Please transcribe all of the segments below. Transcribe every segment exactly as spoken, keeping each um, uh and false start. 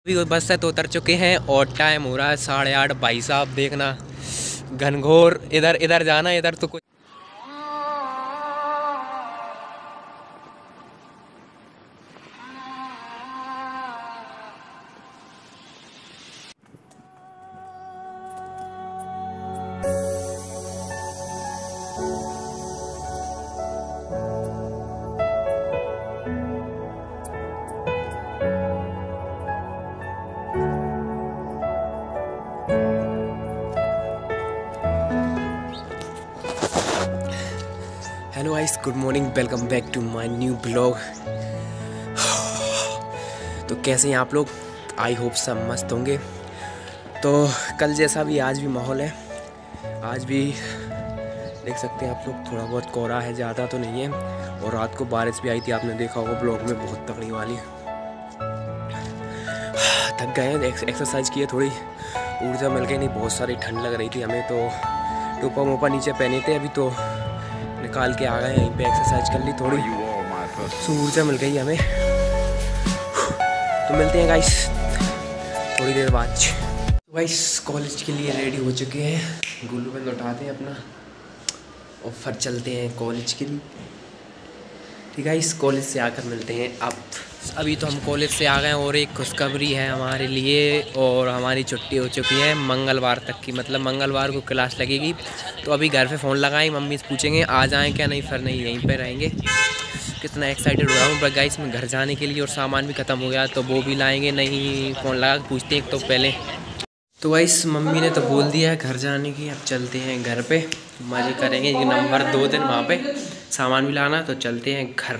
अभी बस से तो उतर चुके हैं और टाइम हो रहा है साढ़े आठ। भाई साहब देखना घनघोर, इधर इधर जाना, इधर तो कुछ hello guys, good morning, welcome back to my new blog. तो कैसे हैं आप लोग? आई होप सब मस्त होंगे। तो कल जैसा भी आज भी माहौल है। आज भी देख सकते हैं आप लोग, थोड़ा बहुत कोहरा है, ज़्यादा तो नहीं है। और रात को बारिश भी आई थी, आपने देखा होगा ब्लॉग में, बहुत तगड़ी वाली। थक गए हैं, एक्सरसाइज किए, थोड़ी ऊर्जा मिल गई। नहीं, बहुत सारी ठंड लग रही थी हमें, तो टोपा मोपा नीचे पहने थे, अभी तो निकाल के आ गए यहीं पे। एक्सरसाइज कर ली थोड़ी, सो ऊर्जा मिल गई हमें। तो मिलते हैं गाइस थोड़ी देर बाद। तो गाइस कॉलेज के लिए रेडी हो चुके हैं, गुल्लू बंद उठाते हैं अपना और फिर चलते हैं कॉलेज के लिए। ठीक है, इस कॉलेज से आकर मिलते हैं। अब अभी तो हम कॉलेज से आ गए और एक खुशखबरी है हमारे लिए, और हमारी छुट्टी हो चुकी है मंगलवार तक की। मतलब मंगलवार को क्लास लगेगी। तो अभी घर पे फ़ोन लगाएं, मम्मी से पूछेंगे आ जाएं क्या, नहीं फिर नहीं, यहीं पे रहेंगे। कितना एक्साइटेड हो रहा हूँ बट गाइस मैं घर जाने के लिए, और सामान भी ख़त्म हो गया तो वो भी लाएँगे। नहीं, फ़ोन लगा के पूछते हैं एक तो पहले। तो गाइस मम्मी ने तो बोल दिया है घर जाने की, अब चलते हैं घर पे, मज़े करेंगे ये नंबर दो दिन वहाँ पे। सामान भी लाना, तो चलते हैं घर।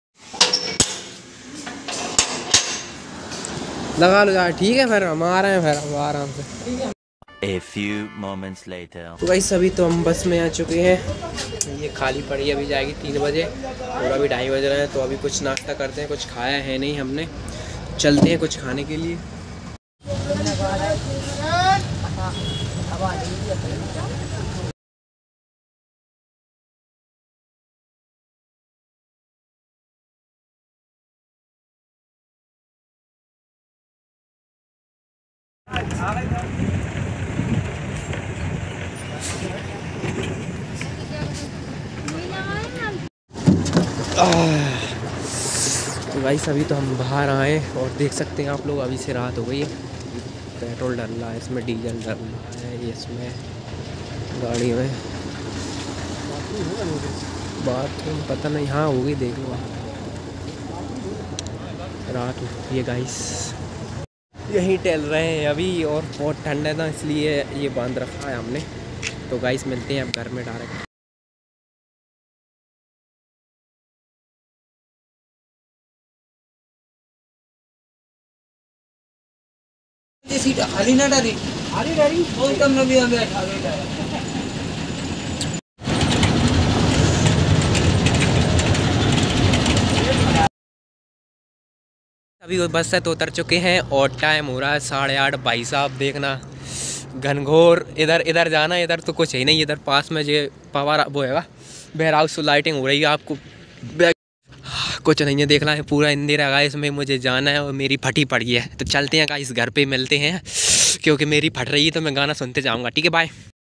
लगा लो यार, ठीक है, फिर हम आ रहे हैं, फिर हम आराम से। A few moments later. तो गाइस अभी तो हम बस में आ चुके हैं, ये खाली पड़ी, अभी जाएगी तीन बजे और अभी ढाई बज रहे हैं। तो अभी कुछ नाश्ता करते हैं, कुछ खाया है नहीं हमने, चलते हैं कुछ खाने के लिए। तो गाइस अभी तो हम बाहर आए और देख सकते हैं आप लोग, अभी से रात हो गई है। पेट्रोल डल रहा है इसमें, डीजल डल रहा है इसमें गाड़ी में। बात तो पता नहीं, हाँ होगी, देख लो। रात हो ये गाइस, यहीं टहल रहे हैं अभी, और बहुत ठंड है ना, इसलिए ये बांध रखा है हमने। तो गाइस मिलते हैं अब घर में डायरेक्ट। खाली ना डाली खाली डाली वो तम नबी में बैठा बैठा अभी बस से तो उतर चुके हैं और टाइम हो रहा है साढ़े आठ। भाई साहब देखना घनघोर, इधर इधर जाना, इधर तो कुछ है नहीं। इधर पास में जो पावर वो है वेयर हाउस, लाइटिंग हो रही है, आपको कुछ नहीं है देखना है। पूरा इंदिरा गाइस में मुझे जाना है और मेरी फटी पड़ी है। तो चलते हैं गाइस घर पे मिलते हैं, क्योंकि मेरी फट रही है तो मैं गाना सुनते जाऊँगा। ठीक है, बाय।